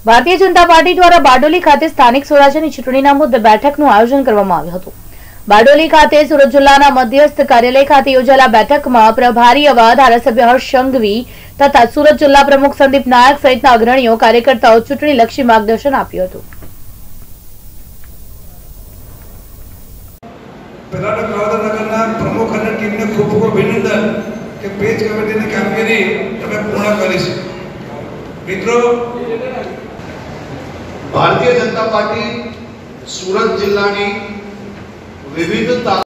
Bharatiya Janata party દ્વારા બારડોલી ખાતે સ્થાનિક સ્વરાજ્યની ચૂંટણીના મુદ્દે બેઠકનું આયોજન કરવામાં આવ્યું હતું। બારડોલી ખાતે સુરત જિલ્લાના મધ્યસ્થ કાર્યાલય ખાતે યોજાયેલા બેઠકમાં પ્રભારી એવા ધારાસભ્ય હર્ષ સંઘવી તથા સુરત જિલ્લા પ્રમુખ સંદીપ નાયક સહિતના અગ્રણીઓ કાર્યકર્તાઓ ચૂંટણીલક્ષી માર્ગદર્શન આપ્યું હતું। प्रमुख અને ટીમને ખૂબ ખૂબ અભિનંદન કે પેજ કમિટીની કામગીરી તમે પૂર્ણ કરી છે। મિત્રો, भारतीय जनता पार्टी सूरत जिल्लाની વિવિધ